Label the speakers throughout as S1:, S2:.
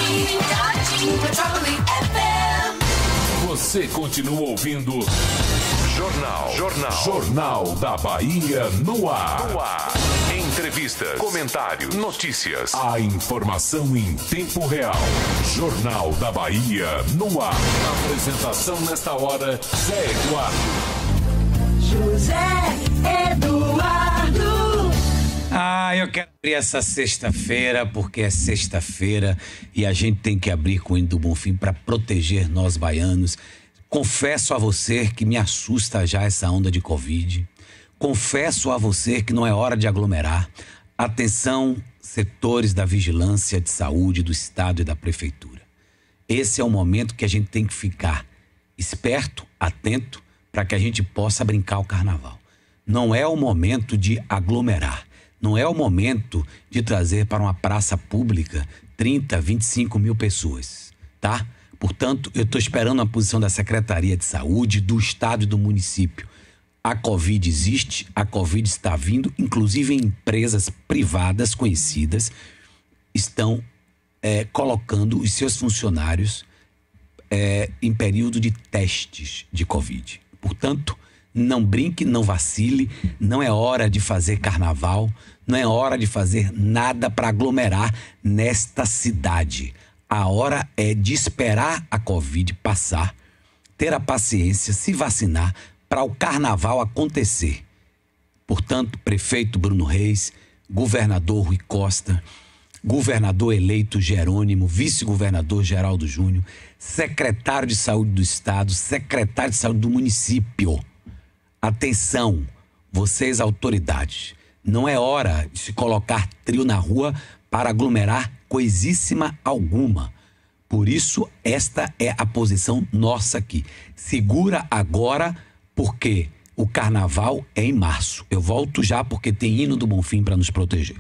S1: Você continua ouvindo Jornal da Bahia no ar. Entrevistas, comentários, notícias. A informação em tempo real. Jornal da Bahia no ar. Apresentação nesta hora, Zé Eduardo.
S2: José Eduardo.
S3: Eu quero abrir essa sexta-feira, porque é sexta-feira e a gente tem que abrir com o hino do Bonfim para proteger nós baianos. Confesso a você que me assusta já essa onda de Covid. Confesso a você que não é hora de aglomerar. Atenção, setores da vigilância de saúde do Estado e da Prefeitura. Esse é o momento que a gente tem que ficar esperto, atento, para que a gente possa brincar o carnaval. Não é o momento de aglomerar. Não é o momento de trazer para uma praça pública 30, 25 mil pessoas, tá? Portanto, eu estou esperando a posição da Secretaria de Saúde, do Estado e do município. A Covid existe, a Covid está vindo, inclusive empresas privadas conhecidas estão colocando os seus funcionários em período de testes de Covid. Portanto, não brinque, não vacile, não é hora de fazer carnaval, não é hora de fazer nada para aglomerar nesta cidade. A hora é de esperar a Covid passar, ter a paciência, se vacinar para o carnaval acontecer. Portanto, prefeito Bruno Reis, governador Rui Costa, governador eleito Jerônimo, vice-governador Geraldo Júnior, secretário de saúde do estado, secretário de saúde do município. Atenção, vocês autoridades, não é hora de se colocar trio na rua para aglomerar coisíssima alguma. Por isso, esta é a posição nossa aqui. Segura agora, porque o carnaval é em março. Eu volto já porque tem hino do Bonfim para nos proteger.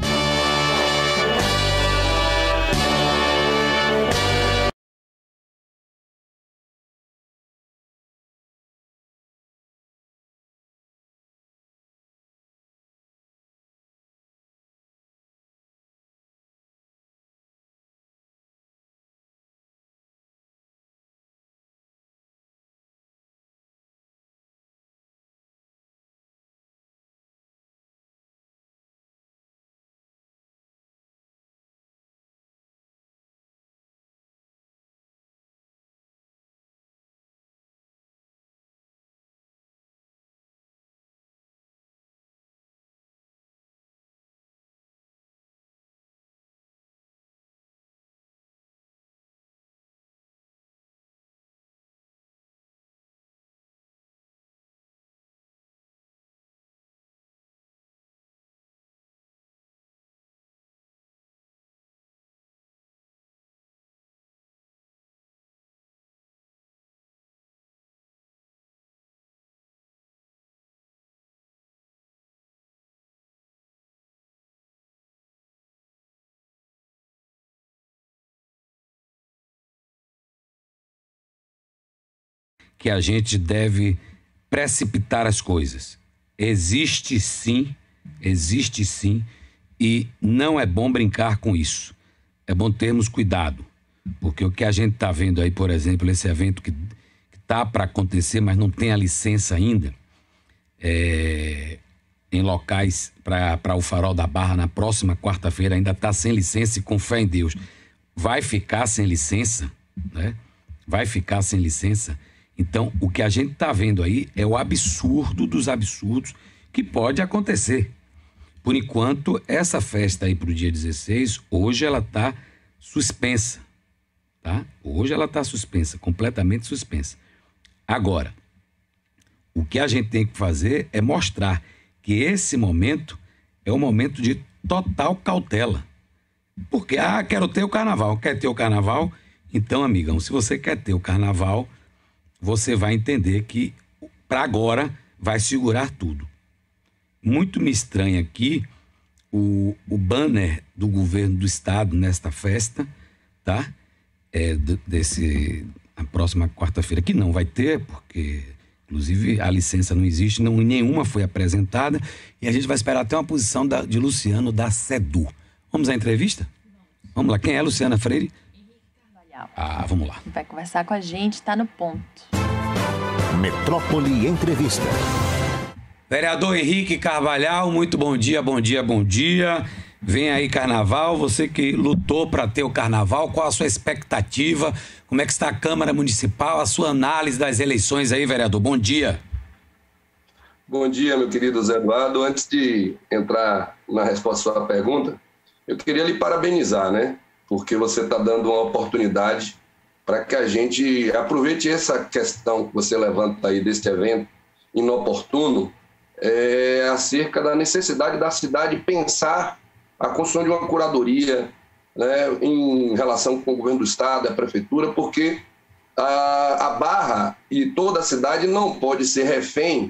S3: Que a gente deve precipitar as coisas. Existe sim, e não é bom brincar com isso. É bom termos cuidado, porque o que a gente está vendo aí, por exemplo, esse evento que está para acontecer, mas não tem a licença ainda, em locais para o Farol da Barra, na próxima quarta-feira, ainda está sem licença e com fé em Deus. Vai ficar sem licença, né? Vai ficar sem licença. Então, o que a gente está vendo aí é o absurdo dos absurdos que pode acontecer. Por enquanto, essa festa aí para o dia 16, hoje ela está suspensa, tá? Hoje ela está suspensa, completamente suspensa. Agora, o que a gente tem que fazer é mostrar que esse momento é um momento de total cautela. Porque, quero ter o carnaval. Quer ter o carnaval? Então, amigão, se você quer ter o carnaval, você vai entender que, para agora, vai segurar tudo. Muito me estranha aqui o banner do governo do estado nesta festa, tá? A próxima quarta-feira, que não vai ter, porque, inclusive, a licença não existe, nenhuma foi apresentada, e a gente vai esperar até uma posição de Luciano da SEDU. Vamos à entrevista? Vamos lá. Quem é Luciana Freire? Vamos lá.
S4: Vai conversar com a gente, tá no ponto.
S5: Metrópole Entrevista.
S3: Vereador Henrique Carvalhal, muito bom dia, bom dia, bom dia. Vem aí carnaval, você que lutou para ter o carnaval, qual a sua expectativa? Como é que está a Câmara Municipal, a sua análise das eleições aí, vereador? Bom dia.
S6: Bom dia, meu querido Zé Eduardo. Antes de entrar na resposta à sua pergunta, eu queria lhe parabenizar, né? Porque você está dando uma oportunidade para que a gente aproveite essa questão que você levanta aí deste evento inoportuno, acerca da necessidade da cidade pensar a construção de uma curadoria, né, em relação com o governo do estado, a prefeitura, porque a Barra e toda a cidade não pode ser refém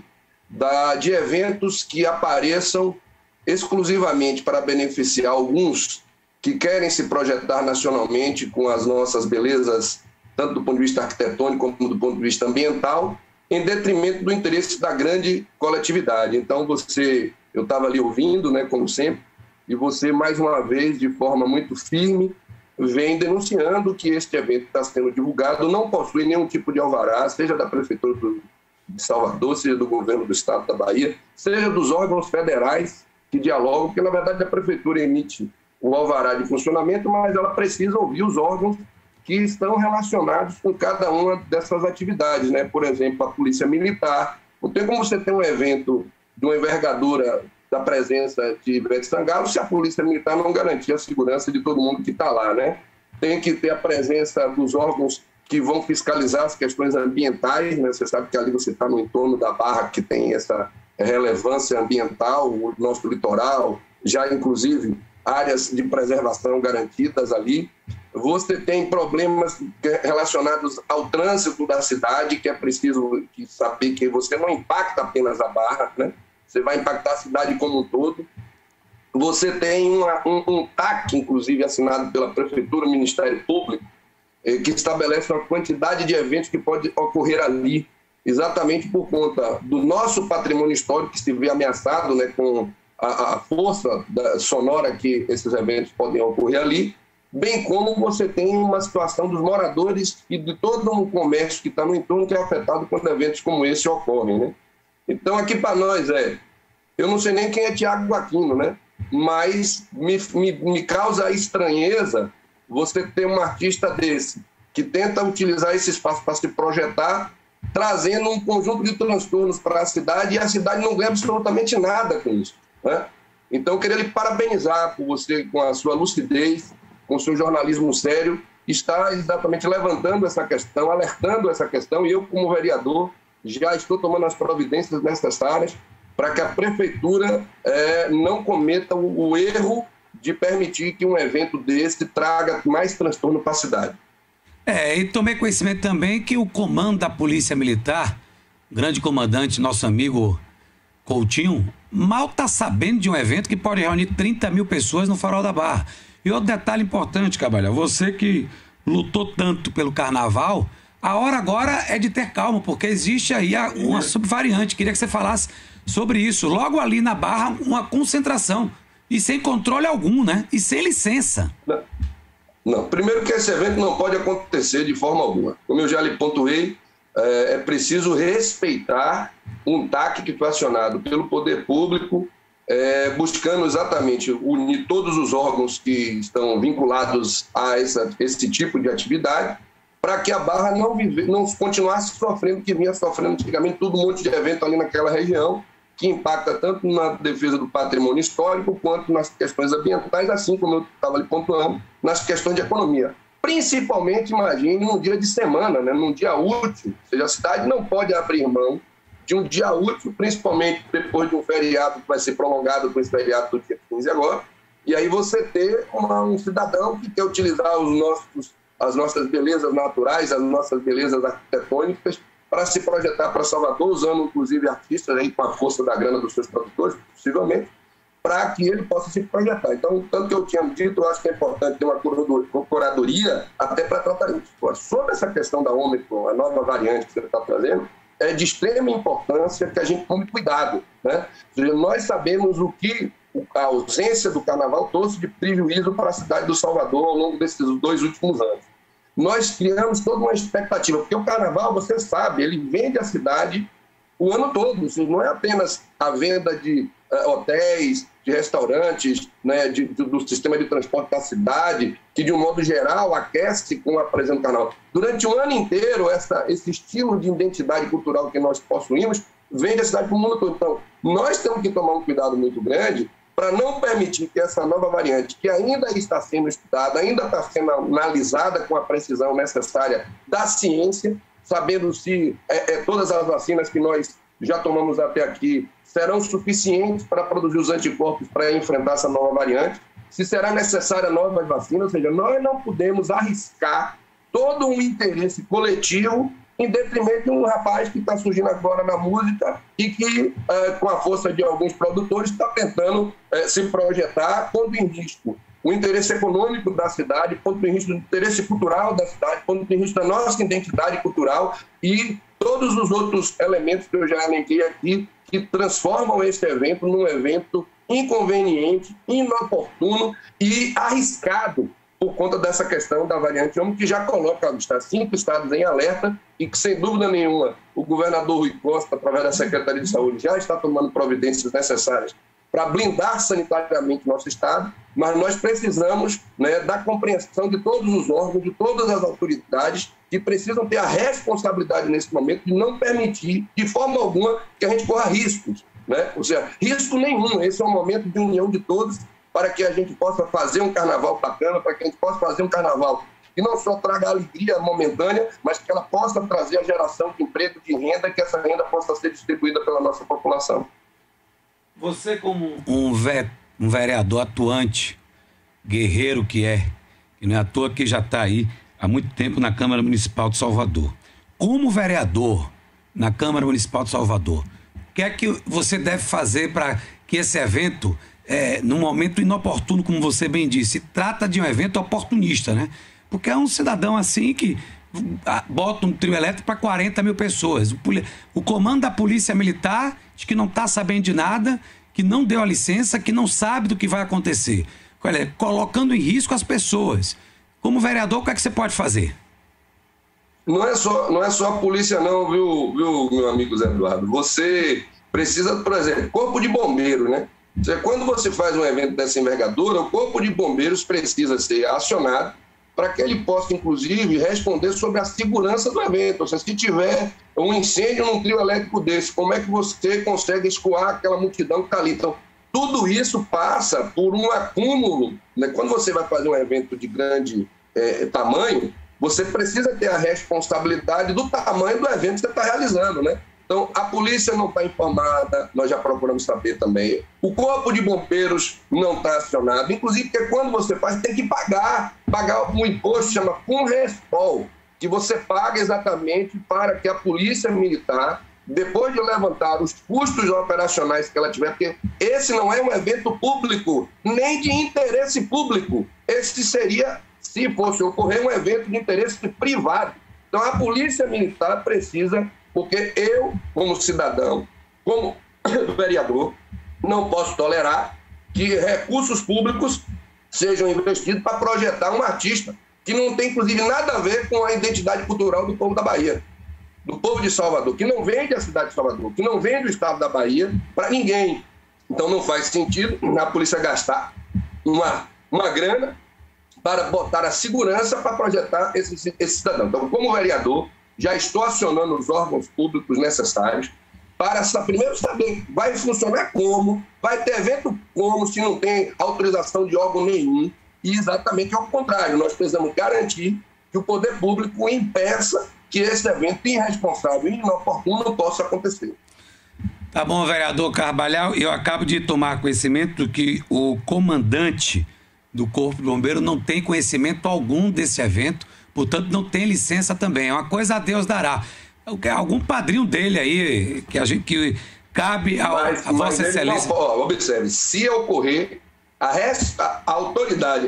S6: de eventos que apareçam exclusivamente para beneficiar alguns que querem se projetar nacionalmente com as nossas belezas, tanto do ponto de vista arquitetônico como do ponto de vista ambiental, em detrimento do interesse da grande coletividade. Então, eu estava ali ouvindo, né, como sempre, e você, mais uma vez, de forma muito firme, vem denunciando que este evento está sendo divulgado não possui nenhum tipo de alvará, seja da Prefeitura de Salvador, seja do governo do estado da Bahia, seja dos órgãos federais que dialogam, porque, na verdade, a Prefeitura emite o alvará de funcionamento, mas ela precisa ouvir os órgãos que estão relacionados com cada uma dessas atividades, né? Por exemplo, a Polícia Militar. Não tem como você ter um evento de uma envergadura da presença de Ivete Sangalo se a Polícia Militar não garantir a segurança de todo mundo que está lá, né? Tem que ter a presença dos órgãos que vão fiscalizar as questões ambientais, né? Você sabe que ali você está no entorno da Barra, que tem essa relevância ambiental, o nosso litoral, já inclusive áreas de preservação garantidas ali. Você tem problemas relacionados ao trânsito da cidade, que é preciso saber que você não impacta apenas a Barra, né? Você vai impactar a cidade como um todo. Você tem um TAC, inclusive, assinado pela Prefeitura, Ministério Público, que estabelece uma quantidade de eventos que pode ocorrer ali, exatamente por conta do nosso patrimônio histórico, que se vê ameaçado, né, com a força sonora que esses eventos podem ocorrer ali, bem como você tem uma situação dos moradores e de todo um comércio que está no entorno que é afetado quando eventos como esse ocorrem, né? Então, aqui para nós eu não sei nem quem é Tiago Aquino, né? Mas me causa estranheza você ter um artista desse que tenta utilizar esse espaço para se projetar, trazendo um conjunto de transtornos para a cidade, e a cidade não ganha absolutamente nada com isso, né? Então, eu queria lhe parabenizar por você, com a sua lucidez, com o seu jornalismo sério, está exatamente levantando essa questão, alertando essa questão, e eu, como vereador, já estou tomando as providências necessárias para que a Prefeitura não cometa o erro de permitir que um evento desse traga mais transtorno para a cidade.
S3: E tomei conhecimento também que o comando da Polícia Militar, grande comandante, nosso amigo Coutinho, mal está sabendo de um evento que pode reunir 30 mil pessoas no Farol da Barra. E outro detalhe importante, Carvalhal, você que lutou tanto pelo carnaval, a hora agora é de ter calma, porque existe aí uma subvariante. Queria que você falasse sobre isso. Logo ali na Barra, uma concentração. E sem controle algum, né? E sem licença.
S6: Não. Primeiro que esse evento não pode acontecer de forma alguma. Como eu já lhe pontuei, é preciso respeitar um TAC que foi acionado pelo poder público, buscando exatamente unir todos os órgãos que estão vinculados a esse tipo de atividade, para que a Barra não continuasse sofrendo o que vinha sofrendo antigamente, todo um monte de evento ali naquela região, que impacta tanto na defesa do patrimônio histórico, quanto nas questões ambientais, assim como eu estava lhe pontuando, nas questões de economia. Principalmente, imagine, num dia de semana, né, num dia útil, ou seja, a cidade não pode abrir mão de um dia útil, principalmente depois de um feriado que vai ser prolongado com esse feriado do dia 15 agora, e aí você ter um cidadão que quer utilizar as nossas belezas naturais, as nossas belezas arquitetônicas, para se projetar para Salvador, usando inclusive artistas aí com a força da grana dos seus produtores, possivelmente, para que ele possa se projetar. Então, tanto que eu tinha dito, eu acho que é importante ter uma curadoria até para tratar isso. Sobre essa questão da Ômicron, a nova variante que você está trazendo, é de extrema importância que a gente tome cuidado, né? Nós sabemos o que a ausência do carnaval trouxe de prejuízo para a cidade do Salvador ao longo desses 2 últimos anos. nós criamos toda uma expectativa, porque o carnaval, você sabe, ele vende a cidade o ano todo, assim, não é apenas a venda de hotéis, de restaurantes, né, do sistema de transporte da cidade, que de um modo geral aquece com a presença do carnaval. Durante o ano inteiro, esse estilo de identidade cultural que nós possuímos vende a cidade para o mundo todo. Então, nós temos que tomar um cuidado muito grande para não permitir que essa nova variante, que ainda está sendo estudada, ainda está sendo analisada com a precisão necessária da ciência, sabendo se todas as vacinas que nós já tomamos até aqui serão suficientes para produzir os anticorpos para enfrentar essa nova variante, se será necessária novas vacinas, ou seja, nós não podemos arriscar todo um interesse coletivo em detrimento de um rapaz que está surgindo agora na música e que, com a força de alguns produtores, está tentando se projetar, pondo em risco o interesse econômico da cidade, pondo em risco o interesse cultural da cidade, pondo em risco da nossa identidade cultural e todos os outros elementos que eu já elenquei aqui, que transformam esse evento num evento inconveniente, inoportuno e arriscado por conta dessa questão da variante Ômicron, que já coloca os 5 estados em alerta e que, sem dúvida nenhuma, o governador Rui Costa, através da Secretaria de Saúde, já está tomando providências necessárias para blindar sanitariamente nosso estado, mas nós precisamos, né, da compreensão de todos os órgãos, de todas as autoridades que precisam ter a responsabilidade nesse momento de não permitir, de forma alguma, que a gente corra riscos, né? Ou seja, risco nenhum. Esse é um momento de união de todos para que a gente possa fazer um carnaval bacana, para que a gente possa fazer um carnaval que não só traga alegria momentânea, mas que ela possa trazer a geração de emprego, de renda, que essa renda possa ser distribuída pela nossa população.
S3: Você, como um vereador atuante, guerreiro que não é à toa que já está aí há muito tempo na Câmara Municipal de Salvador. Como vereador na Câmara Municipal de Salvador, o que é que você deve fazer para que esse evento, num momento inoportuno, como você bem disse, trata de um evento oportunista, né? Porque é um cidadão assim que bota um trio elétrico para 40 mil pessoas. O comando da Polícia Militar diz que não está sabendo de nada, que não deu a licença, que não sabe do que vai acontecer. Colocando em risco as pessoas. Como vereador, o que é que você pode fazer?
S6: Não é só a polícia não, viu, meu amigo Zé Eduardo? Você precisa, por exemplo, corpo de bombeiro, né? Quando você faz um evento dessa envergadura, o corpo de bombeiros precisa ser acionado para que ele possa, inclusive, responder sobre a segurança do evento. Ou seja, se tiver um incêndio num trio elétrico desse, como é que você consegue escoar aquela multidão que está ali? Então, tudo isso passa por um acúmulo, né? Quando você vai fazer um evento de grande tamanho, você precisa ter a responsabilidade do tamanho do evento que você está realizando, né? Então, a polícia não está informada, nós já procuramos saber também. O corpo de bombeiros não está acionado, inclusive porque quando você faz, tem que pagar um imposto que chama FUNRESPOL, que você paga exatamente para que a polícia militar, depois de levantar os custos operacionais que ela tiver, porque esse não é um evento público, nem de interesse público. Esse seria, se fosse ocorrer, um evento de interesse privado. Então, a polícia militar precisa... Porque eu, como cidadão, como vereador, não posso tolerar que recursos públicos sejam investidos para projetar um artista que não tem, inclusive, nada a ver com a identidade cultural do povo da Bahia, do povo de Salvador, que não vende a cidade de Salvador, que não vende o estado da Bahia para ninguém. Então, não faz sentido a polícia gastar uma grana para botar a segurança para projetar esse cidadão. Então, como vereador, já estou acionando os órgãos públicos necessários para primeiro saber, vai funcionar como, vai ter evento como, se não tem autorização de órgão nenhum, e exatamente ao contrário, nós precisamos garantir que o poder público impeça que esse evento irresponsável e inoportuno possa acontecer.
S3: Tá bom, vereador Carvalhal, eu acabo de tomar conhecimento que o comandante do Corpo de Bombeiro não tem conhecimento algum desse evento, portanto, não tem licença também. É uma coisa a Deus dará. Algum padrinho dele aí, que cabe a Vossa Excelência...
S6: Observe, se ocorrer, a autoridade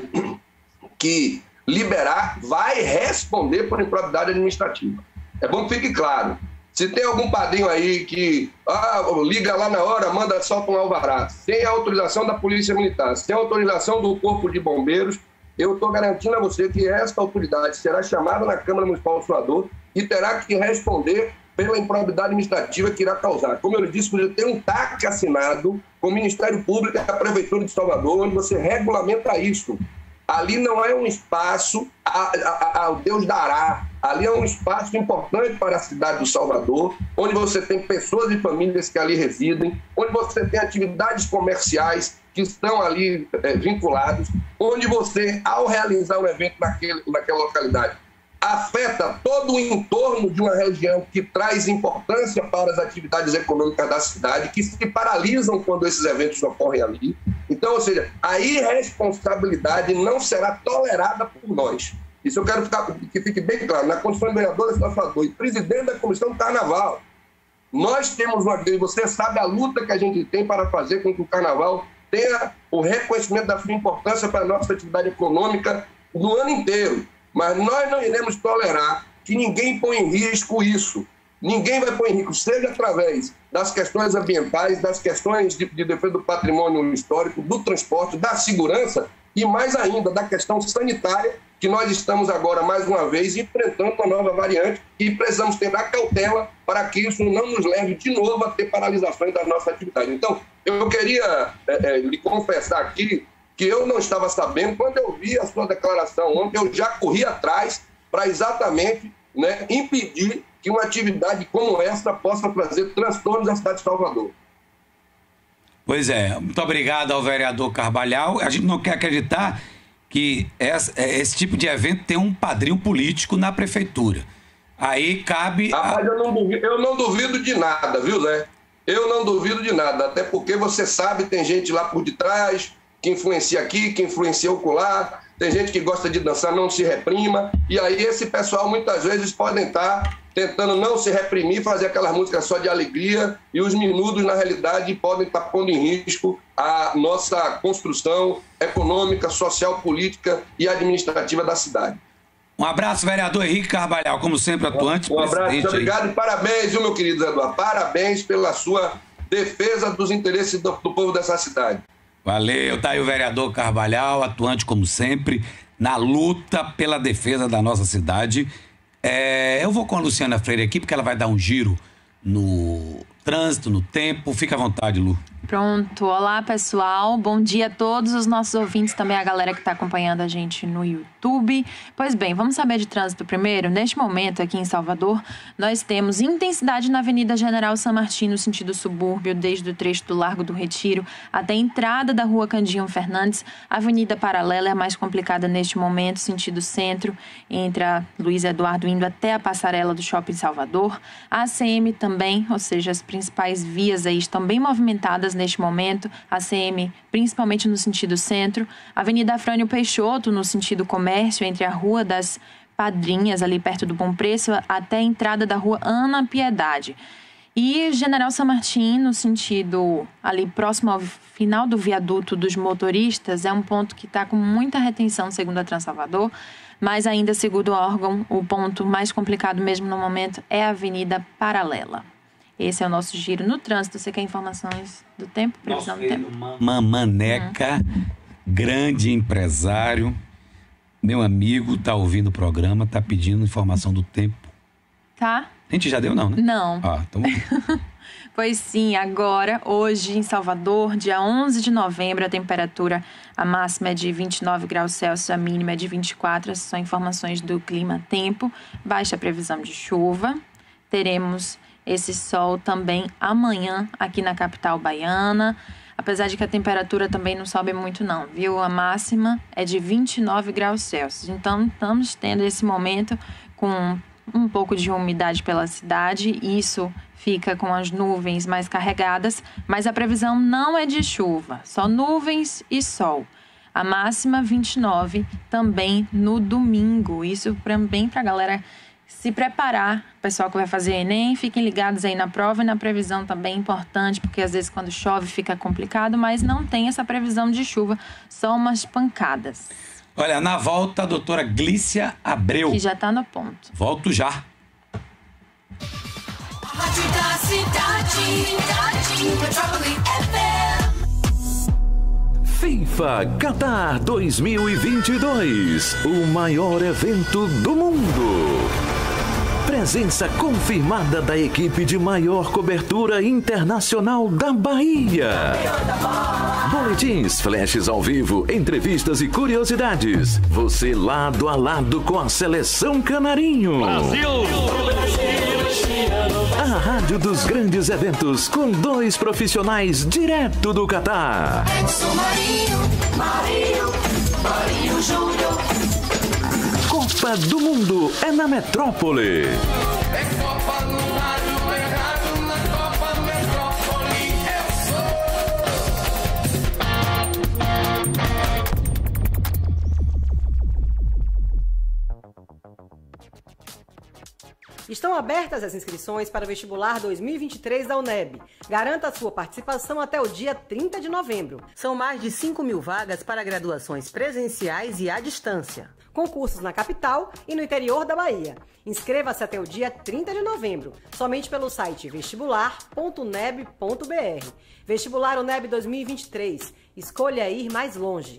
S6: que liberar vai responder por improbidade administrativa. É bom que fique claro. Se tem algum padrinho aí que liga lá na hora, solta um alvará, sem a autorização da Polícia Militar, sem a autorização do Corpo de Bombeiros, eu estou garantindo a você que esta autoridade será chamada na Câmara Municipal de Salvador e terá que responder pela improbidade administrativa que irá causar. Como eu lhe disse, você tem um TAC assinado com o Ministério Público e a Prefeitura de Salvador, onde você regulamenta isso. Ali não é um espaço ao Deus dará. Ali é um espaço importante para a cidade do Salvador, onde você tem pessoas e famílias que ali residem, onde você tem atividades comerciais que estão ali vinculados, onde você, ao realizar um evento naquela localidade, afeta todo o entorno de uma região que traz importância para as atividades econômicas da cidade, que se paralisam quando esses eventos ocorrem ali. Então, ou seja, a irresponsabilidade não será tolerada por nós. Isso eu quero que fique bem claro. Na condição de vereador de Salvador e presidente da Comissão do Carnaval, nós temos uma grande... Você sabe a luta que a gente tem para fazer com que o Carnaval tenha o reconhecimento da sua importância para a nossa atividade econômica no ano inteiro. Mas nós não iremos tolerar que ninguém ponha em risco isso. Ninguém vai pôr em risco, seja através das questões ambientais, das questões de defesa do patrimônio histórico, do transporte, da segurança e, mais ainda, da questão sanitária, que nós estamos agora, mais uma vez, enfrentando uma nova variante e precisamos ter a cautela para que isso não nos leve de novo a ter paralisações das nossas atividades. Então, eu queria lhe confessar aqui que eu não estava sabendo. Quando eu vi a sua declaração ontem, eu já corri atrás para exatamente impedir que uma atividade como essa possa trazer transtornos à cidade de Salvador.
S3: Pois é, muito obrigado ao vereador Carvalhal. A gente não quer acreditar que esse tipo de evento tem um padrinho político na prefeitura. Aí cabe...
S6: Rapaz, eu não duvido de nada, viu, Zé? Eu não duvido de nada, até porque você sabe, tem gente lá por detrás que influencia aqui, que influencia ocular, tem gente que gosta de dançar, não se reprima, e aí esse pessoal muitas vezes podem estar tentando não se reprimir, fazer aquelas músicas só de alegria, e os minutos, na realidade, podem estar pondo em risco a nossa construção econômica, social, política e administrativa da cidade.
S3: Um abraço, vereador Henrique Carvalhal, como sempre, atuante.
S6: Um abraço, muito obrigado e parabéns, viu, meu querido Eduardo? Parabéns pela sua defesa dos interesses do povo dessa cidade.
S3: Valeu, tá aí o vereador Carvalhal, atuante como sempre, na luta pela defesa da nossa cidade. Eu vou com a Luciana Freire aqui, porque ela vai dar um giro no trânsito, no tempo. Fica à vontade, Lu.
S4: Pronto. Olá, pessoal. Bom dia a todos os nossos ouvintes, também a galera que está acompanhando a gente no YouTube. Pois bem, vamos saber de trânsito primeiro. Neste momento, aqui em Salvador, nós temos intensidade na Avenida General San Martín, no sentido subúrbio, desde o trecho do Largo do Retiro até a entrada da Rua Candinho Fernandes. A Avenida Paralela é a mais complicada neste momento, sentido centro, entre a Luiz Eduardo indo até a passarela do Shopping Salvador. A ACM também, ou seja, as principais vias aí estão bem movimentadas neste momento, a ACM principalmente no sentido centro, Avenida Afrânio Peixoto no sentido comércio, entre a Rua das Padrinhas, ali perto do Bom Preço, até a entrada da Rua Ana Piedade. E General San Martín, no sentido ali próximo ao final do viaduto dos motoristas, é um ponto que está com muita retenção, segundo a Transalvador, mas ainda, segundo o órgão, o ponto mais complicado mesmo no momento é a Avenida Paralela. Esse é o nosso giro no trânsito. Você quer informações do tempo? Previsão do tempo?
S3: Maneca, grande empresário, meu amigo, tá ouvindo o programa, tá pedindo informação do tempo.
S4: Tá.
S3: A gente já deu, não, né?
S4: Não.
S3: Então...
S4: Pois sim, agora, hoje em Salvador, dia 11 de novembro, a temperatura, a máxima é de 29 graus Celsius, a mínima é de 24. Essas são informações do clima-tempo. Baixa previsão de chuva. Teremos esse sol também amanhã aqui na capital baiana, apesar de que a temperatura também não sobe muito não, viu? A máxima é de 29 graus Celsius. Então, estamos tendo esse momento com um pouco de umidade pela cidade, isso fica com as nuvens mais carregadas, mas a previsão não é de chuva, só nuvens e sol. A máxima 29 também no domingo, isso também para a galera se preparar, pessoal que vai fazer Enem, fiquem ligados aí na prova e na previsão também importante, porque às vezes quando chove fica complicado, mas não tem essa previsão de chuva, só umas pancadas.
S3: Olha, na volta, a doutora Glícia Abreu.
S4: Que já está no ponto.
S3: Volto já.
S2: Rádio da cidade, Metrópole FM.
S5: FIFA Qatar 2022, o maior evento do mundo. Presença confirmada da equipe de maior cobertura internacional da Bahia. Boletins, flashes ao vivo, entrevistas e curiosidades. Você lado a lado com a Seleção Canarinho.
S7: Brasil!
S5: A rádio dos grandes eventos com 2 profissionais direto do Catar.
S2: Marinho Júnior.
S5: Copa do Mundo é na Metrópole.
S7: É Copa no rádio, é rádio na Copa Metrópole.
S8: Estão abertas as inscrições para o vestibular 2023 da UNEB. Garanta a sua participação até o dia 30 de novembro. São mais de 5.000 vagas para graduações presenciais e à distância. Concursos na capital e no interior da Bahia. Inscreva-se até o dia 30 de novembro, somente pelo site vestibular.uneb.br. Vestibular UNEB 2023. Escolha ir mais longe.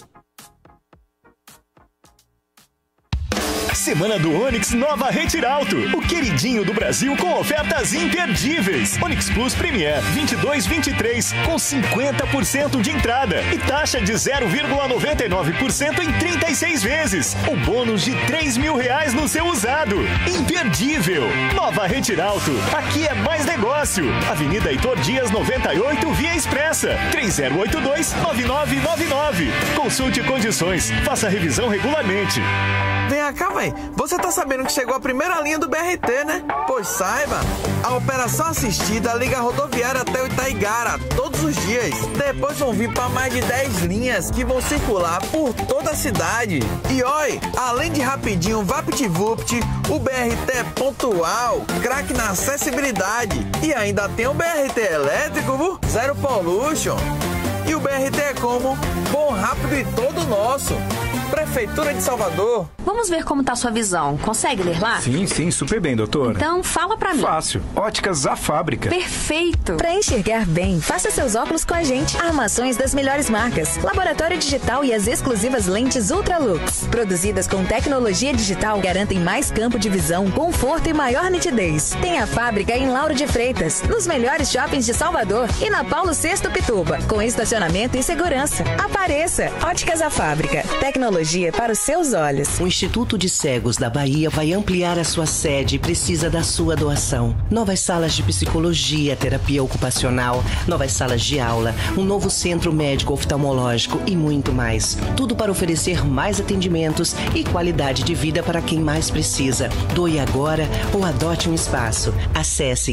S9: Semana do Onix Nova Retiralto, o queridinho do Brasil com ofertas imperdíveis. Onix Plus Premier 22/23 com 50% de entrada e taxa de 0,99% em 36 vezes. O bônus de R$3.000 no seu usado. Imperdível. Nova Retiralto, aqui é mais negócio. Avenida Heitor Dias 98, Via Expressa, 3082-9999. Consulte condições, faça revisão regularmente.
S10: Vem cá, véi. Você tá sabendo que chegou a primeira linha do BRT, né? Pois saiba, a operação assistida liga a rodoviária até o Itaigara todos os dias. Depois vão vir para mais de 10 linhas que vão circular por toda a cidade. E oi, além de rapidinho, VaptVupt, o BRT é pontual, craque na acessibilidade. E ainda tem o BRT elétrico, zero pollution. E o BRT é como? Bom, rápido e todo nosso. Prefeitura de Salvador.
S11: Vamos ver como tá a sua visão. Consegue ler lá?
S12: Sim, super bem, doutor.
S11: Então, fala pra mim.
S12: Fácil. Óticas A Fábrica.
S11: Perfeito.
S13: Pra enxergar bem, faça seus óculos com a gente. Armações das melhores marcas. Laboratório digital e as exclusivas lentes Ultralux. Produzidas com tecnologia digital, garantem mais campo de visão, conforto e maior nitidez. Tem a fábrica em Lauro de Freitas, nos melhores shoppings de Salvador e na Paulo VI Pituba, com estacionamento e segurança. Apareça. Óticas A Fábrica. Tecnologia para os seus olhos.
S14: O Instituto de Cegos da Bahia vai ampliar a sua sede e precisa da sua doação. Novas salas de psicologia, terapia ocupacional, novas salas de aula, um novo centro médico oftalmológico e muito mais. Tudo para oferecer mais atendimentos e qualidade de vida para quem mais precisa. Doe agora ou adote um espaço. Acesse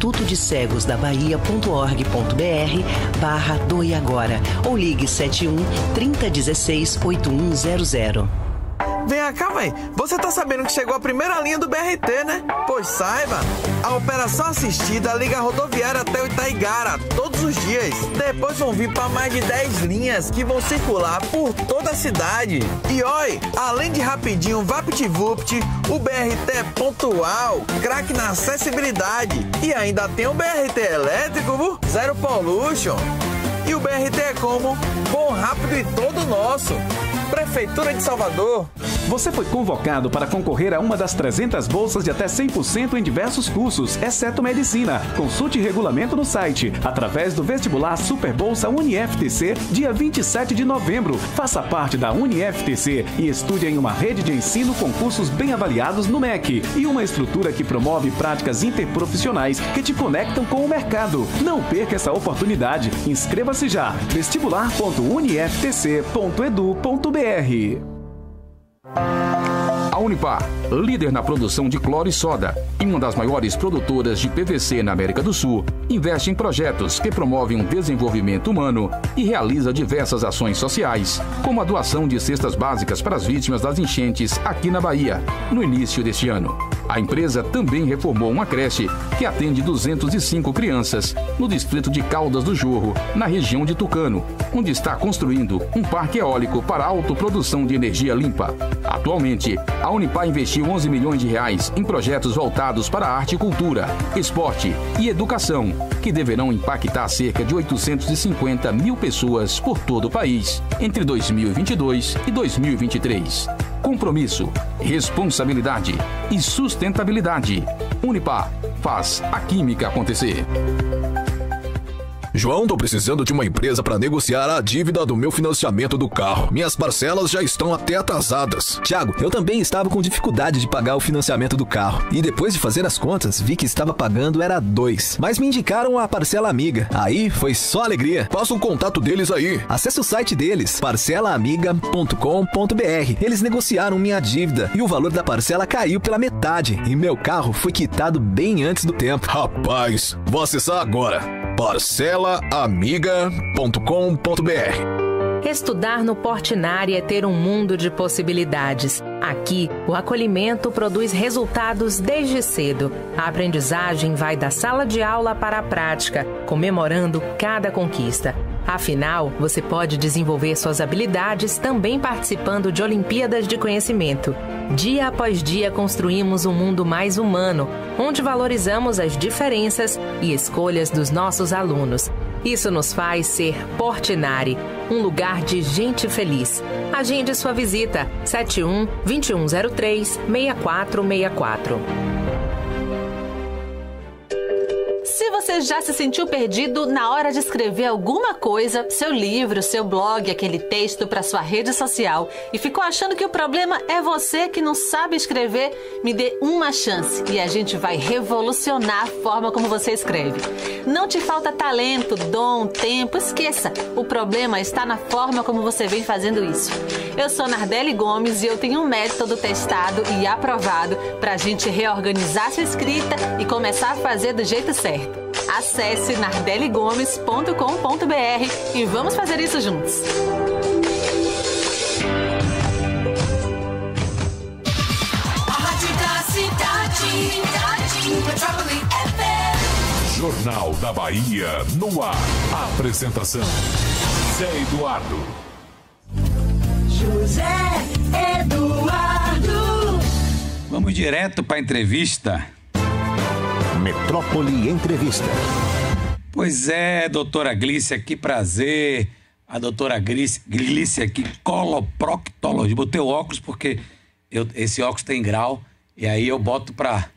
S14: institutodecegosdabahia.org.br/doe agora ou ligue 71 3016 8100.
S10: Vem cá, véi. Você tá sabendo que chegou a primeira linha do BRT, né? Pois saiba, a operação assistida liga a rodoviária até o Itaigara todos os dias. Depois vão vir para mais de 10 linhas que vão circular por toda a cidade. E oi, além de rapidinho, VaptVupt, o BRT é pontual, craque na acessibilidade. E ainda tem o BRT elétrico, zero pollution. E o BRT é como? Bom, rápido e todo nosso. Prefeitura de Salvador.
S12: Você foi convocado para concorrer a uma das 300 bolsas de até 100% em diversos cursos, exceto medicina. Consulte regulamento no site, através do vestibular Super Bolsa UniFTC, dia 27 de novembro. Faça parte da UniFTC e estude em uma rede de ensino com cursos bem avaliados no MEC e uma estrutura que promove práticas interprofissionais que te conectam com o mercado. Não perca essa oportunidade. Inscreva-se já. vestibular.uniftc.edu.br.
S15: A Unipar, líder na produção de cloro e soda e uma das maiores produtoras de PVC na América do Sul, investe em projetos que promovem um desenvolvimento humano e realiza diversas ações sociais, como a doação de cestas básicas para as vítimas das enchentes aqui na Bahia, no início deste ano. A empresa também reformou uma creche que atende 205 crianças no distrito de Caldas do Jorro, na região de Tucano, onde está construindo um parque eólico para autoprodução de energia limpa. Atualmente, a Unipar investiu 11 milhões de reais em projetos voltados para a arte e cultura, esporte e educação, que deverão impactar cerca de 850 mil pessoas por todo o país entre 2022 e 2023. Compromisso, responsabilidade e sustentabilidade. Unipar faz a química acontecer.
S16: João, tô precisando de uma empresa para negociar a dívida do meu financiamento do carro. Minhas parcelas já estão até atrasadas.
S17: Tiago, eu também estava com dificuldade de pagar o financiamento do carro. E depois de fazer as contas, vi que estava pagando era 2. Mas me indicaram a Parcela Amiga. Aí foi só alegria.
S16: Passa o contato deles aí.
S17: Acesse o site deles, parcelaamiga.com.br. Eles negociaram minha dívida e o valor da parcela caiu pela metade. E meu carro foi quitado bem antes do tempo.
S16: Rapaz, vou acessar agora. parcelaamiga.com.br.
S18: Estudar no Portinari é ter um mundo de possibilidades. Aqui, o acolhimento produz resultados desde cedo. A aprendizagem vai da sala de aula para a prática, comemorando cada conquista. Afinal, você pode desenvolver suas habilidades também participando de Olimpíadas de Conhecimento. Dia após dia construímos um mundo mais humano, onde valorizamos as diferenças e escolhas dos nossos alunos. Isso nos faz ser Portinari, um lugar de gente feliz. Agende sua visita, 71-2103-6464.
S19: Se você já se sentiu perdido na hora de escrever alguma coisa, seu livro, seu blog, aquele texto para sua rede social, e ficou achando que o problema é você que não sabe escrever, me dê uma chance e a gente vai revolucionar a forma como você escreve. Não te falta talento, dom, tempo, esqueça. O problema está na forma como você vem fazendo isso. Eu sou Nardelli Gomes e eu tenho um método testado e aprovado para a gente reorganizar sua escrita e começar a fazer do jeito certo. Acesse nardelligomes.com.br e vamos fazer isso juntos.
S2: A Rádio da Cidade, Metrópole FM.
S1: Jornal da Bahia no ar. Apresentação: Zé Eduardo.
S2: José Eduardo.
S3: Vamos direto para a entrevista.
S20: Metrópole Entrevista.
S3: Pois é, doutora Glícia, que prazer. A doutora Glícia aqui, coloproctologista. Botei o óculos porque esse óculos tem grau e aí eu boto para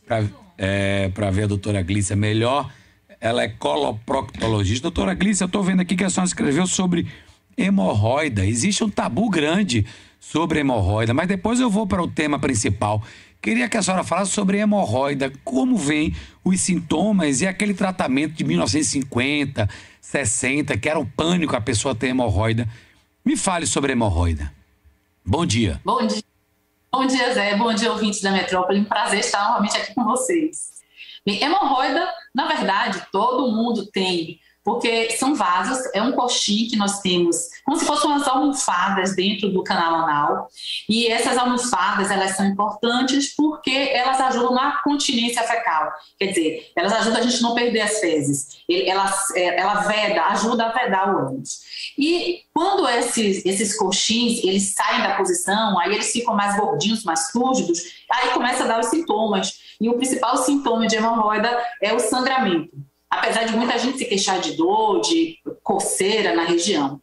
S3: ver a doutora Glícia melhor. Ela é coloproctologista. Doutora Glícia, eu estou vendo aqui que a senhora escreveu sobre hemorroida. Existe um tabu grande sobre hemorroida, mas depois eu vou para o tema principal. Queria que a senhora falasse sobre hemorroida, como vem os sintomas e aquele tratamento de 1950, 60, que era um pânico a pessoa ter hemorroida. Me fale sobre hemorroida. Bom dia.
S21: Bom dia. Bom dia, Zé. Bom dia, ouvintes da Metrópole. Um prazer estar novamente aqui com vocês. Bem, hemorroida, na verdade, todo mundo tem, porque são vasos, é um coxim que nós temos, como se fossem umas almofadas dentro do canal anal. E essas almofadas, elas são importantes porque elas ajudam na continência fecal. Quer dizer, elas ajudam a gente não perder as fezes. Ela ajuda a vedar o ânus. E quando esses coxins, eles saem da posição, aí eles ficam mais gordinhos, mais túrgidos, aí começa a dar os sintomas. E o principal sintoma de hemorroida é o sangramento. Apesar de muita gente se queixar de dor, de coceira na região.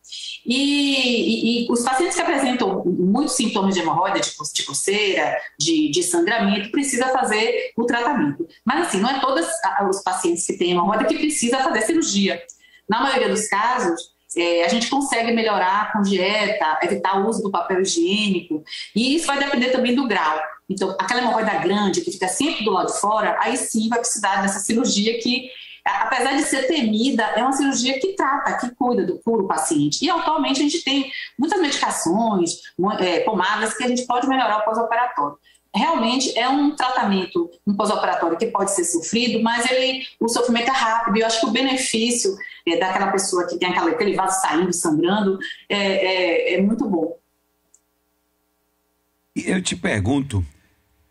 S21: E os pacientes que apresentam muitos sintomas de hemorroida, de coceira, de sangramento, precisa fazer o tratamento. Mas assim, não é todos os pacientes que têm hemorroida que precisa fazer cirurgia. Na maioria dos casos, a gente consegue melhorar com dieta, evitar o uso do papel higiênico, e isso vai depender também do grau. Então, aquela hemorroida grande que fica sempre do lado de fora, aí sim vai precisar dessa cirurgia que, apesar de ser temida, é uma cirurgia que trata, que cuida do puro paciente. E atualmente a gente tem muitas medicações, pomadas que a gente pode melhorar o pós-operatório. Realmente é um tratamento, um pós-operatório que pode ser sofrido, mas o sofrimento é rápido. E eu acho que o benefício daquela pessoa que tem aquele vaso saindo, sangrando, é muito bom.
S3: Eu te pergunto,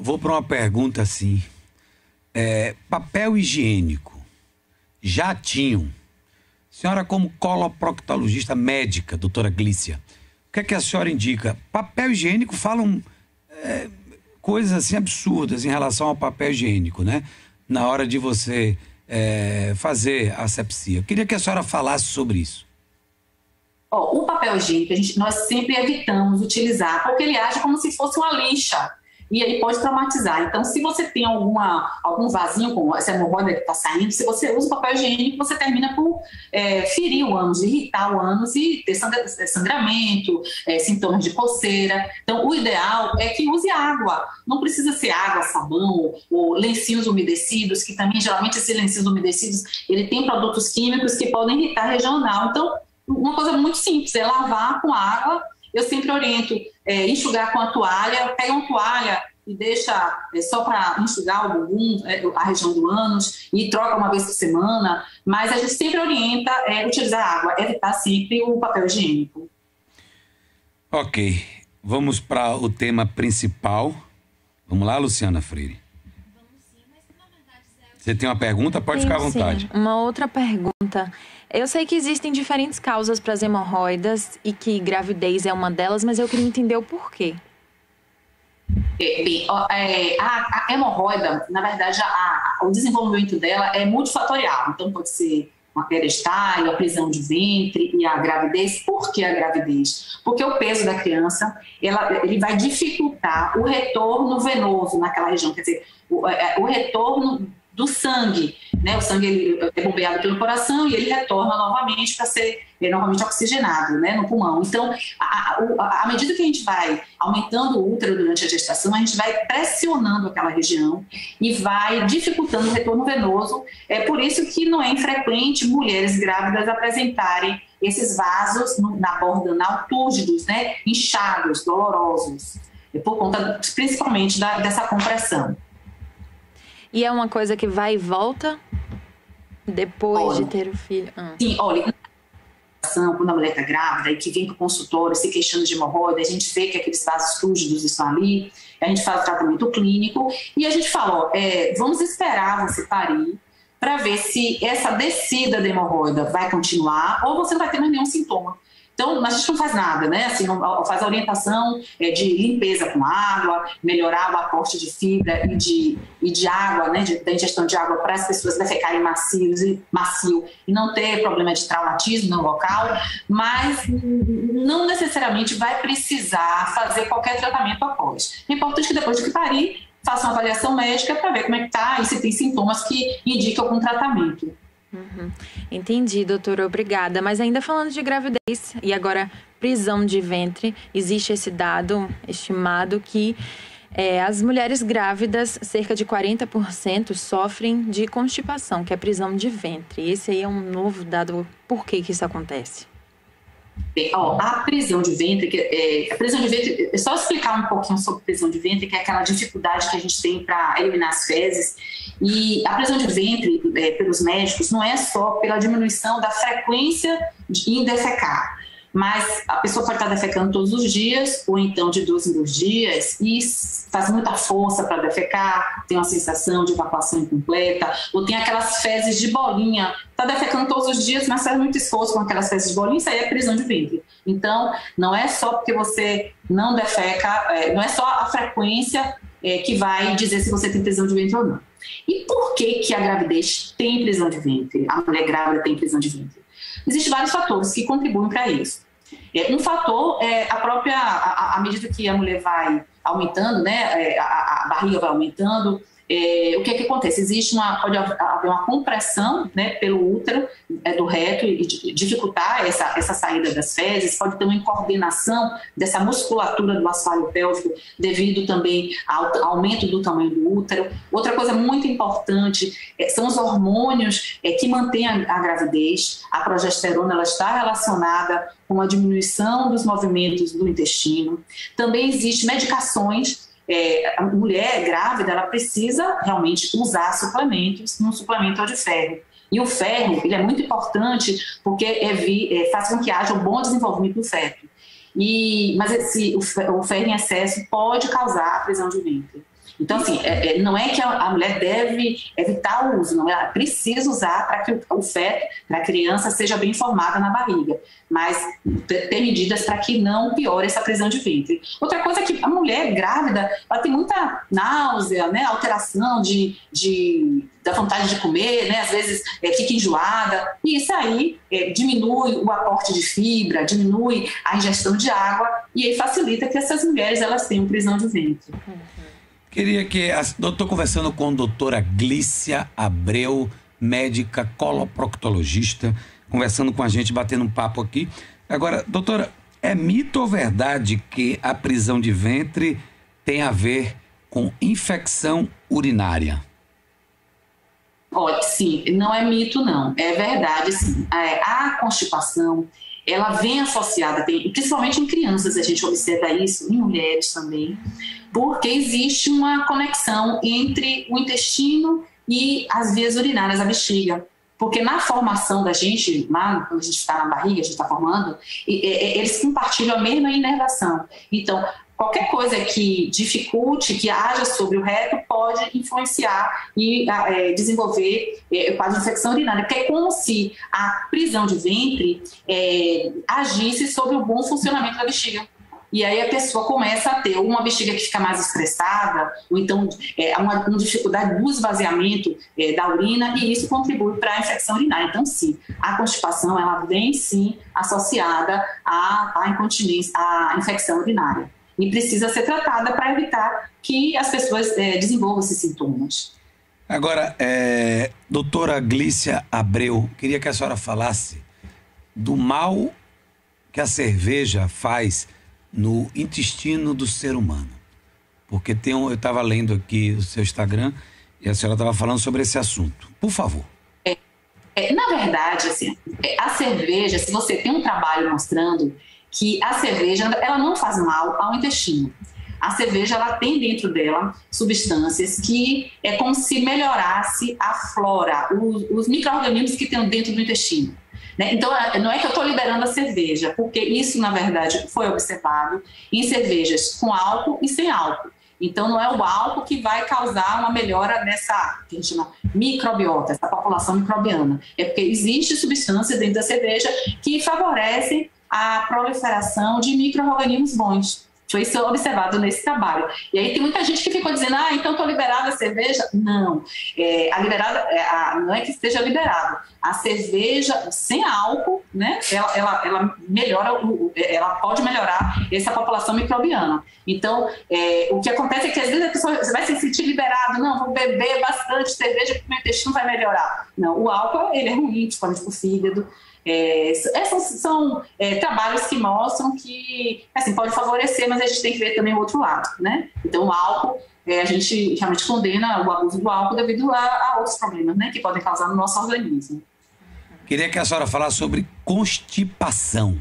S3: vou para uma pergunta assim. Papel higiênico, já tinham. Senhora, como coloproctologista médica, doutora Glícia, o que é que a senhora indica? Papel higiênico, falam coisas assim absurdas em relação ao papel higiênico, né? Na hora de você fazer a asepsia. Eu queria que a senhora falasse sobre isso.
S21: O papel higiênico, nós sempre evitamos utilizar, porque ele age como se fosse uma lixa. E aí pode traumatizar. Então, se você tem algum vasinho com essa hemorroida que está saindo, se você usa o papel higiênico, você termina por ferir o ânus, irritar o ânus e ter sangramento, sintomas de coceira. Então, o ideal é que use água. Não precisa ser água, sabão ou lencinhos umedecidos, que também, geralmente, esses lencinhos umedecidos, ele tem produtos químicos que podem irritar a região anal. Então, uma coisa muito simples é lavar com água. Eu sempre oriento enxugar com a toalha, pega uma toalha e deixa só para enxugar o bumbum, a região do ânus, e troca uma vez por semana, mas a gente sempre orienta utilizar água, evitar sempre o papel higiênico.
S3: Ok, vamos para o tema principal. Vamos lá, Luciana Freire. Você tem uma pergunta? Pode ficar à vontade.
S4: Sim. Uma outra pergunta. Eu sei que existem diferentes causas para as hemorroidas e que gravidez é uma delas, mas eu queria entender o porquê.
S21: Bem, a hemorroida, na verdade, o desenvolvimento dela é multifatorial. Então, pode ser uma perestalha, a prisão de ventre e a gravidez. Por que a gravidez? Porque o peso da criança, ele vai dificultar o retorno venoso naquela região. Quer dizer, o retorno do sangue, né? O sangue ele é bombeado pelo coração e ele retorna novamente para ser novamente oxigenado, né, no pulmão. Então, à medida que a gente vai aumentando o útero durante a gestação, a gente vai pressionando aquela região e vai dificultando o retorno venoso. É por isso que não é infrequente mulheres grávidas apresentarem esses vasos na borda anal túrgidos, né, inchados, dolorosos, por conta principalmente dessa compressão.
S4: E é uma coisa que vai e volta depois de ter o filho?
S21: Sim, olha, quando a mulher está grávida e que vem para o consultório se queixando de hemorroida, a gente vê que aqueles vasos túrgidos estão ali, a gente faz o tratamento clínico e a gente fala, vamos esperar você parir para ver se essa descida da hemorroida vai continuar ou você não vai ter mais nenhum sintoma. Então, a gente não faz nada, né? Assim, faz a orientação de limpeza com água, melhorar o aporte de fibra e de água, né? Da ingestão de água para as pessoas defecarem macio e não ter problema de traumatismo no local, mas não necessariamente vai precisar fazer qualquer tratamento após. É importante que depois de que parir, faça uma avaliação médica para ver como é que está e se tem sintomas que indicam algum tratamento.
S4: Entendi, doutora, obrigada. Mas ainda falando de gravidez e agora prisão de ventre, existe esse dado estimado que as mulheres grávidas, cerca de 40% sofrem de constipação, que é prisão de ventre. Esse aí é um novo dado. Por que isso acontece?
S21: Bem, a prisão de ventre, é só explicar um pouquinho sobre prisão de ventre, que é aquela dificuldade que a gente tem para eliminar as fezes. E a prisão de ventre, pelos médicos, não é só pela diminuição da frequência em defecar, mas a pessoa pode estar defecando todos os dias, ou então de 2 em 2 dias, e faz muita força para defecar, tem uma sensação de evacuação incompleta, ou tem aquelas fezes de bolinha, está defecando todos os dias, mas faz muito esforço com aquelas fezes de bolinha, isso aí é prisão de ventre. Então, não é só porque você não defeca, não é só a frequência que vai dizer se você tem prisão de ventre ou não. E por que a gravidez tem prisão de ventre? A mulher grávida tem prisão de ventre? Existem vários fatores que contribuem para isso. Um fator é a própria, à medida que a mulher vai aumentando, né, a barriga vai aumentando, o que é que acontece? Pode haver uma compressão, né, pelo útero do reto e dificultar essa saída das fezes, pode ter uma incoordenação dessa musculatura do assoalho pélvico devido também ao aumento do tamanho do útero. Outra coisa muito importante são os hormônios que mantêm a gravidez. A progesterona ela está relacionada com a diminuição dos movimentos do intestino. Também existem medicações. A mulher grávida ela precisa realmente usar suplementos, um suplemento é o de ferro. E o ferro ele é muito importante porque faz com que haja um bom desenvolvimento do feto. Mas o ferro em excesso pode causar a prisão de ventre. Então, assim, não é que a mulher deve evitar o uso, não, ela precisa usar para que o feto, para a criança, seja bem formada na barriga, mas ter medidas para que não piore essa prisão de ventre. Outra coisa é que a mulher grávida, ela tem muita náusea, né, alteração da vontade de comer, né, às vezes fica enjoada, e isso aí diminui o aporte de fibra, diminui a ingestão de água, e aí facilita que essas mulheres elas tenham prisão de ventre.
S3: Queria que... Estou conversando com a doutora Glícia Abreu, médica coloproctologista, conversando com a gente, batendo um papo aqui. Agora, doutora, é mito ou verdade que a prisão de ventre tem a ver com infecção urinária?
S21: Olha, sim, não é mito, não. É verdade, sim. A constipação, ela vem associada, principalmente em crianças, a gente observa isso, em mulheres também, porque existe uma conexão entre o intestino e as vias urinárias, a bexiga. Porque na formação da gente, lá, quando a gente está na barriga, a gente está formando, eles compartilham a mesma inervação. Então, qualquer coisa que dificulte, que haja sobre o reto, pode influenciar e desenvolver o quadro de infecção urinária. Porque é como se a prisão de ventre agisse sobre o bom funcionamento da bexiga. E aí a pessoa começa a ter uma bexiga que fica mais estressada, ou então uma dificuldade do esvaziamento da urina, e isso contribui para a infecção urinária. Então, sim, a constipação ela vem, sim, associada à incontinência, à infecção urinária. E precisa ser tratada para evitar que as pessoas desenvolvam esses sintomas.
S3: Agora, doutora Glícia Abreu, queria que a senhora falasse do mal que a cerveja faz no intestino do ser humano. Porque eu estava lendo aqui o seu Instagram e a senhora estava falando sobre esse assunto. Por favor.
S21: Na verdade, assim, a cerveja, se você tem um trabalho mostrando que a cerveja ela não faz mal ao intestino. A cerveja ela tem dentro dela substâncias que é como se melhorasse a flora, os micro-organismos que tem dentro do intestino. Né? Então, não é que eu estou liberando a cerveja, porque isso, na verdade, foi observado em cervejas com álcool e sem álcool. Então, não é o álcool que vai causar uma melhora nessa, que a gente chama microbiota, essa população microbiana. É porque existe substâncias dentro da cerveja que favorecem a proliferação de micro-organismos bons. Foi isso observado nesse trabalho. E aí tem muita gente que ficou dizendo, então estou liberada a cerveja. Não, não é que esteja liberada. A cerveja sem álcool, né, ela melhora, ela pode melhorar essa população microbiana. Então, o que acontece é que às vezes a pessoa vai se sentir liberada, não, vou beber bastante cerveja porque o meu intestino vai melhorar. Não, o álcool ele é ruim, principalmente para o fígado. Esses são trabalhos que mostram que assim, pode favorecer, mas a gente tem que ver também o outro lado, né? Então o álcool, a gente realmente condena o abuso do álcool devido a outros problemas, né, que podem causar no nosso organismo.
S3: Queria que a senhora falasse sobre constipação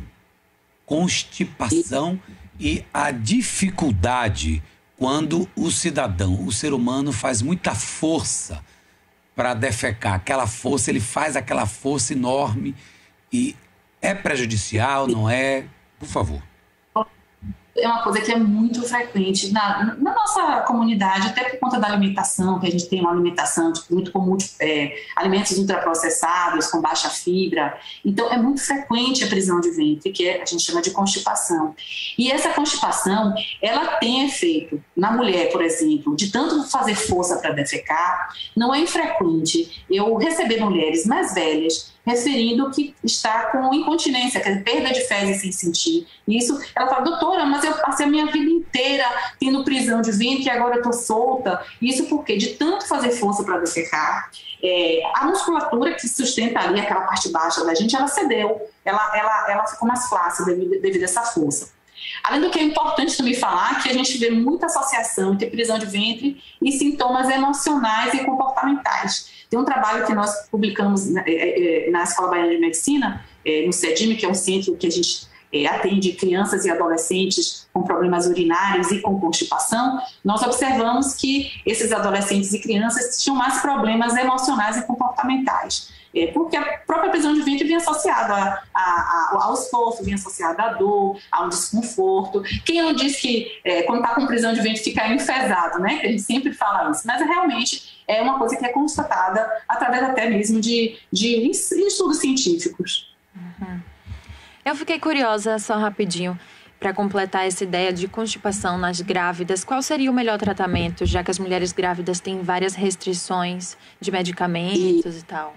S3: e a dificuldade quando o cidadão, o ser humano faz muita força para defecar, aquela força, ele faz aquela força enorme. E é prejudicial, não é? Por favor.
S21: É uma coisa que é muito frequente na nossa comunidade, até por conta da alimentação, que a gente tem uma alimentação muito comum, alimentos ultraprocessados, com baixa fibra. Então, é muito frequente a prisão de ventre, que a gente chama de constipação. E essa constipação, ela tem efeito na mulher, por exemplo, de tanto fazer força para defecar. Não é infrequente eu receber mulheres mais velhas referindo que está com incontinência, que é perda de fezes sem sentir. E isso, ela fala, doutora, mas eu passei a minha vida inteira tendo prisão de ventre e agora eu estou solta. Isso porque de tanto fazer força para defecar, a musculatura que sustenta ali aquela parte baixa da gente, ela cedeu, ela ficou mais flácida devido a essa força. Além do que é importante também falar que a gente vê muita associação entre prisão de ventre e sintomas emocionais e comportamentais. Tem um trabalho que nós publicamos na Escola Baiana de Medicina, no CEDIM, que é um centro que a gente atende crianças e adolescentes com problemas urinários e com constipação. Nós observamos que esses adolescentes e crianças tinham mais problemas emocionais e comportamentais. porque a própria prisão de ventre vem associada ao esforço, vem associada à dor, a um desconforto. Quem não diz que quando está com prisão de ventre fica enfesado, né? Que a gente sempre fala isso, mas realmente é uma coisa que é constatada através até mesmo de estudos científicos.
S4: Eu fiquei curiosa, só rapidinho, para completar essa ideia de constipação nas grávidas. Qual seria o melhor tratamento, já que as mulheres grávidas têm várias restrições de medicamentos e tal?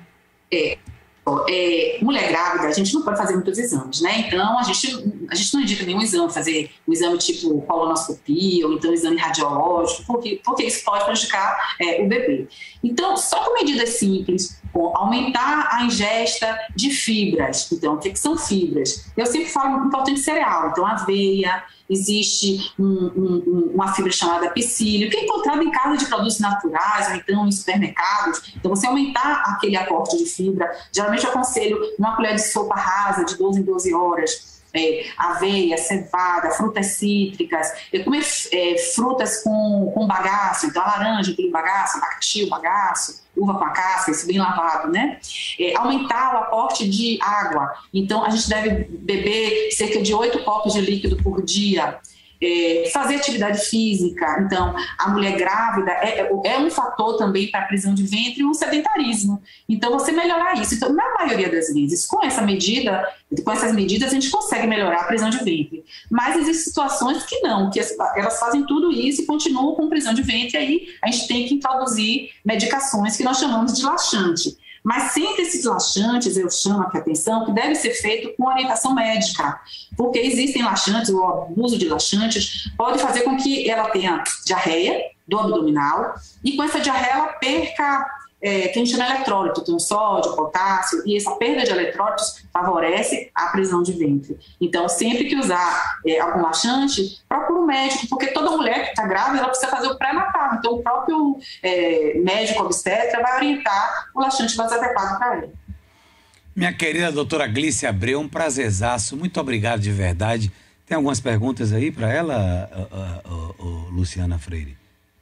S21: Mulher grávida, a gente não pode fazer muitos exames, né? Então, a gente não indica nenhum exame, fazer um exame tipo colonoscopia ou então exame radiológico, porque isso pode prejudicar o bebê. Então, só com medidas simples, aumentar a ingesta de fibras. Então, o que são fibras? Eu sempre falo importante cereal, então aveia, existe uma fibra chamada psyllium, que é encontrada em casa de produtos naturais ou então em supermercados. Então, você aumentar aquele aporte de fibra, geralmente eu aconselho uma colher de sopa rasa de 12 em 12 horas, aveia, cevada, frutas cítricas, comer frutas com bagaço, então a laranja, aquele bagaço, abacaxi, o bagaço, uva com a casca, isso bem lavado, né? Aumentar o aporte de água, então a gente deve beber cerca de 8 copos de líquido por dia. Fazer atividade física, então a mulher grávida é um fator também para a prisão de ventre e o sedentarismo, então você melhorar isso. Então, na maioria das vezes, com essas medidas a gente consegue melhorar a prisão de ventre, mas existem situações que não, que elas fazem tudo isso e continuam com prisão de ventre, aí a gente tem que introduzir medicações que nós chamamos de laxante. Mas sempre esses laxantes, eu chamo aqui a atenção, que deve ser feito com orientação médica, porque existem laxantes, o abuso de laxantes pode fazer com que ela tenha diarreia do abdominal e com essa diarreia ela perca, que a gente chama eletrólito, então sódio, potássio, e essa perda de eletrólitos favorece a prisão de ventre. Então, sempre que usar algum laxante, procura um médico, porque toda mulher que está grávida, ela precisa fazer o pré-natal. Então, o próprio médico obstetra vai orientar o laxante mais adequado para ela.
S3: Minha querida doutora Glícia Abreu, um prazerzaço. Muito obrigado de verdade. Tem algumas perguntas aí para ela, Luciana Freire?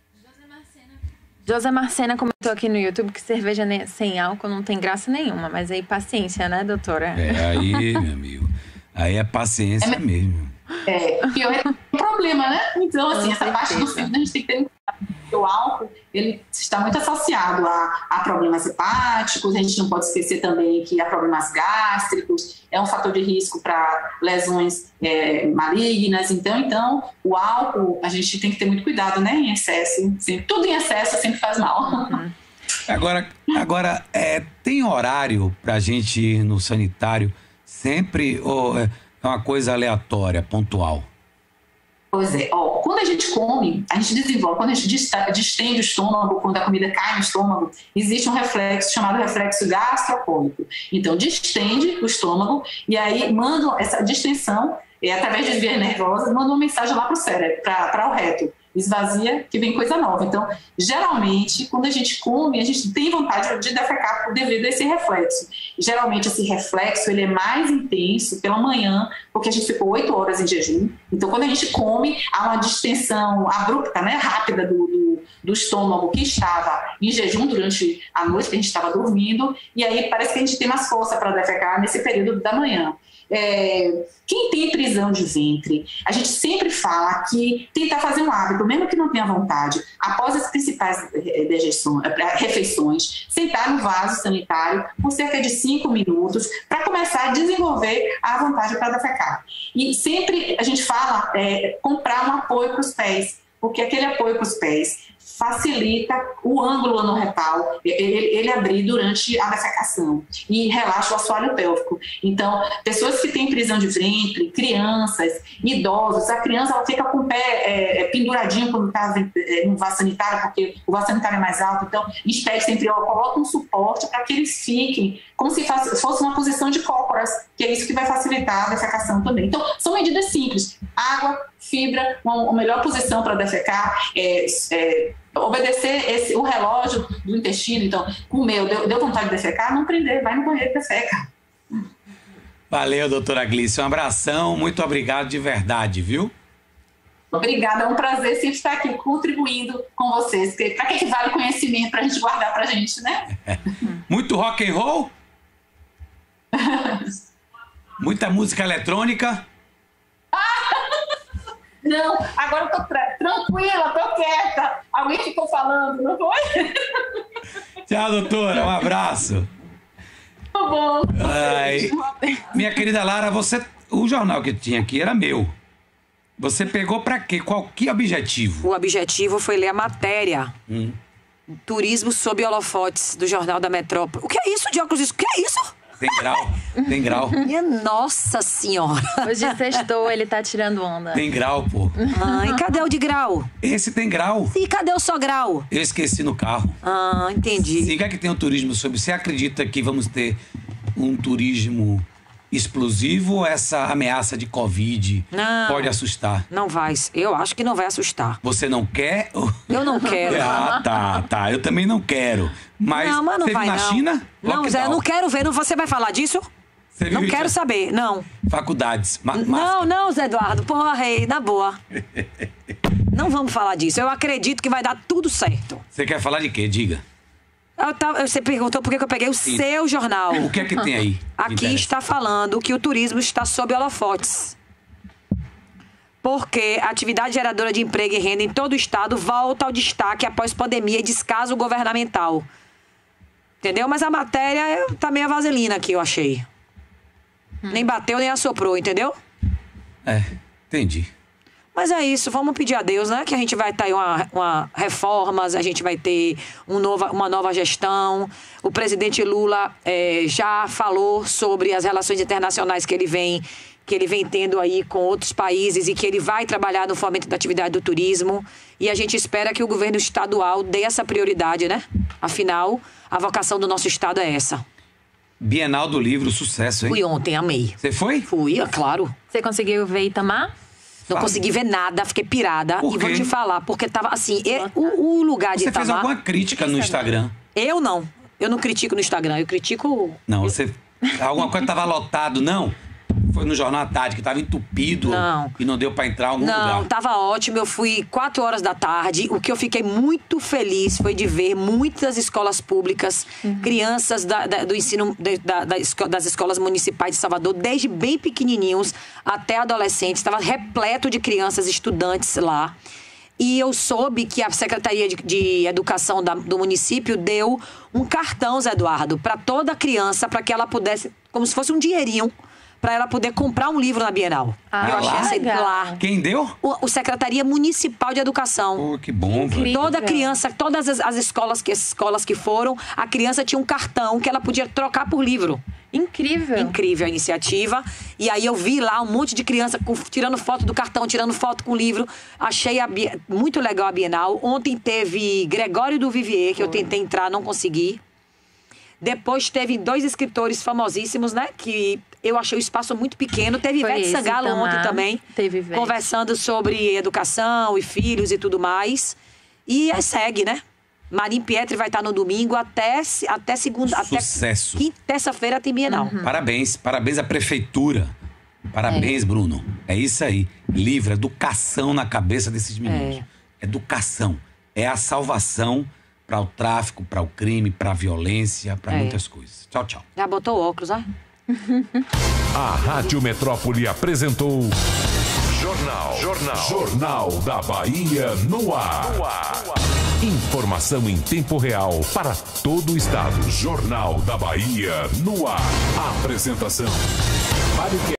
S4: José Marcena comentou aqui no YouTube que cerveja sem álcool não tem graça nenhuma, mas aí paciência, né, doutora?
S3: Aí, meu amigo, aí é paciência mesmo.
S21: Pior é o problema, né? Então, assim, essa parte do filme a gente tem que ter o álcool, ele está muito associado a problemas hepáticos, a gente não pode esquecer também que há problemas gástricos, é um fator de risco para lesões malignas, então o álcool, a gente tem que ter muito cuidado, né, em excesso, sempre, tudo em excesso sempre faz mal.
S3: Agora tem horário pra gente ir no sanitário sempre ou é uma coisa aleatória, pontual?
S21: Pois é, quando a gente come, a gente desenvolve, quando a gente distende o estômago, quando a comida cai no estômago, existe um reflexo chamado reflexo gastro-cólico. Então, distende o estômago e aí manda essa distensão, através de vias nervosas, manda uma mensagem lá para o cérebro, para o reto. Esvazia, que vem coisa nova. Então, geralmente, quando a gente come, a gente tem vontade de defecar devido a esse reflexo. Geralmente, esse reflexo ele é mais intenso pela manhã, porque a gente ficou 8 horas em jejum. Então, quando a gente come, há uma distensão abrupta, né, rápida do estômago que estava em jejum durante a noite, que a gente estava dormindo, e aí parece que a gente tem mais força para defecar nesse período da manhã. Quem tem prisão de ventre, a gente sempre fala que tentar fazer um hábito, mesmo que não tenha vontade, após as principais refeições, sentar no vaso sanitário por cerca de 5 minutos para começar a desenvolver a vontade para defecar. E sempre a gente fala comprar um apoio para os pés, porque aquele apoio para os pés facilita o ângulo anorretal, ele abrir durante a defecação e relaxa o assoalho pélvico. Então, pessoas que têm prisão de ventre, crianças, idosos, a criança ela fica com o pé penduradinho quando está no vaso sanitário, porque o vaso sanitário é mais alto, então, eles pedem sempre, coloca um suporte para que eles fiquem como se fosse uma posição de cócoras, que é isso que vai facilitar a defecação também. Então, são medidas simples. Água, fibra, uma melhor posição para defecar, obedecer o relógio do intestino. Então, comeu, deu vontade de defecar, não prender, vai no banheiro e defeca.
S3: Valeu, doutora Glícia, um abração, muito obrigado de verdade, viu?
S21: Obrigada, é um prazer sempre estar aqui contribuindo com vocês, para que vale o conhecimento para a gente guardar para a gente, né?
S3: Muito rock and roll? Muita música eletrônica?
S21: Não, agora eu tô tranquila, tô quieta. Alguém ficou falando, não foi?
S3: Tchau, doutora. Um abraço.
S21: Tá bom.
S3: Ai, minha querida Lara, o jornal que tinha aqui era meu. Você pegou pra quê? Qual que objetivo?
S20: O objetivo foi ler a matéria. Turismo sob holofotes, do Jornal da Metrópole. O que é isso de óculos? O que é isso?
S3: Tem grau, tem grau.
S20: Minha Nossa Senhora.
S4: Hoje sextou, ele tá tirando onda.
S3: Tem grau, pô.
S20: E cadê o de grau?
S3: Esse tem grau.
S20: E cadê o só grau?
S3: Eu esqueci no carro.
S20: Entendi.
S3: Se quer que tenha um turismo sobre... Você acredita que vamos ter um turismo explosivo ou essa ameaça de Covid pode assustar?
S20: Não vai. Eu acho que não vai assustar.
S3: Você não quer?
S20: Eu não quero.
S3: Tá. Eu também não quero. Mas
S20: não
S3: teve
S20: vai,
S3: na
S20: não.
S3: China?
S20: Não, Zé, eu não quero ver. Você vai falar disso?
S3: Você
S20: não
S3: viu,
S20: quero
S3: Tia?
S20: saber, não.
S3: Faculdades.
S20: Não, Zé Eduardo. Porra, rei, na boa. Não vamos falar disso. Eu acredito que vai dar tudo certo.
S3: Você quer falar de quê? Diga.
S20: Você perguntou por que eu peguei o seu jornal.
S3: O que é que tem aí?
S20: Aqui está falando que o turismo está sob holofotes. Porque a atividade geradora de emprego e renda em todo o estado volta ao destaque após pandemia e descaso governamental. Entendeu? Mas a matéria tá meio vaselina aqui, eu achei. Nem bateu, nem assoprou, entendeu?
S3: Entendi.
S20: Mas é isso, vamos pedir a Deus, né? Que a gente vai ter uma reformas, a gente vai ter uma nova gestão. O presidente Lula já falou sobre as relações internacionais que ele vem tendo aí com outros países e que ele vai trabalhar no fomento da atividade do turismo. E a gente espera que o governo estadual dê essa prioridade, né? Afinal, a vocação do nosso estado é essa.
S3: Bienal do Livro, sucesso, hein?
S20: Fui ontem, amei.
S3: Você foi?
S20: Fui, claro.
S4: Você conseguiu ver Itamar?
S20: Não consegui ver nada, fiquei pirada.
S3: Por
S20: E
S3: quê?
S20: vou te falar, porque tava assim, o lugar de
S3: Você
S20: Itamar...
S3: fez alguma crítica no Instagram?
S20: Eu não. Eu não critico no Instagram, eu critico...
S3: Não, você... Alguma coisa tava lotado, não? Foi no Jornal à Tarde, que tava entupido e não deu pra entrar em algum lugar.
S20: Não, tava ótimo. Eu fui 4 horas da tarde. O que eu fiquei muito feliz foi de ver muitas escolas públicas, crianças do ensino das escolas municipais de Salvador, desde bem pequenininhos até adolescentes. Estava repleto de crianças, estudantes lá. E eu soube que a Secretaria de Educação do município deu um cartão, Zé Eduardo, para toda criança, para que ela pudesse, como se fosse um dinheirinho, para ela poder comprar um livro na Bienal. Eu achei lá.
S3: Quem deu?
S20: O Secretaria Municipal de Educação.
S3: Pô, que bom, velho.
S20: Toda criança, todas as escolas que foram, a criança tinha um cartão que ela podia trocar por livro.
S4: Incrível.
S20: Incrível a iniciativa. E aí eu vi lá um monte de criança tirando foto do cartão, tirando foto com o livro. Achei muito legal a Bienal. Ontem teve Gregório do Vivier, que eu tentei entrar, não consegui. Depois teve 2 escritores famosíssimos, né? Que eu achei o espaço muito pequeno. Teve Ivete Sangalo ontem também.
S4: Teve Ivete.
S20: Conversando sobre educação e filhos e tudo mais. E aí segue, né? Marim Pietri vai estar no domingo até segunda.
S3: Sucesso.
S20: Até terça-feira tem Bienal.
S3: Parabéns à prefeitura. Parabéns, Bruno. É isso aí. Livre, educação na cabeça desses meninos. Educação. É a salvação para o tráfico, para o crime, para a violência, para muitas coisas. Tchau, tchau.
S20: Já botou o óculos, né?
S1: A Rádio Metrópole apresentou Jornal da Bahia no ar. Informação em tempo real para todo o estado. Jornal da Bahia no ar. Apresentação: Mário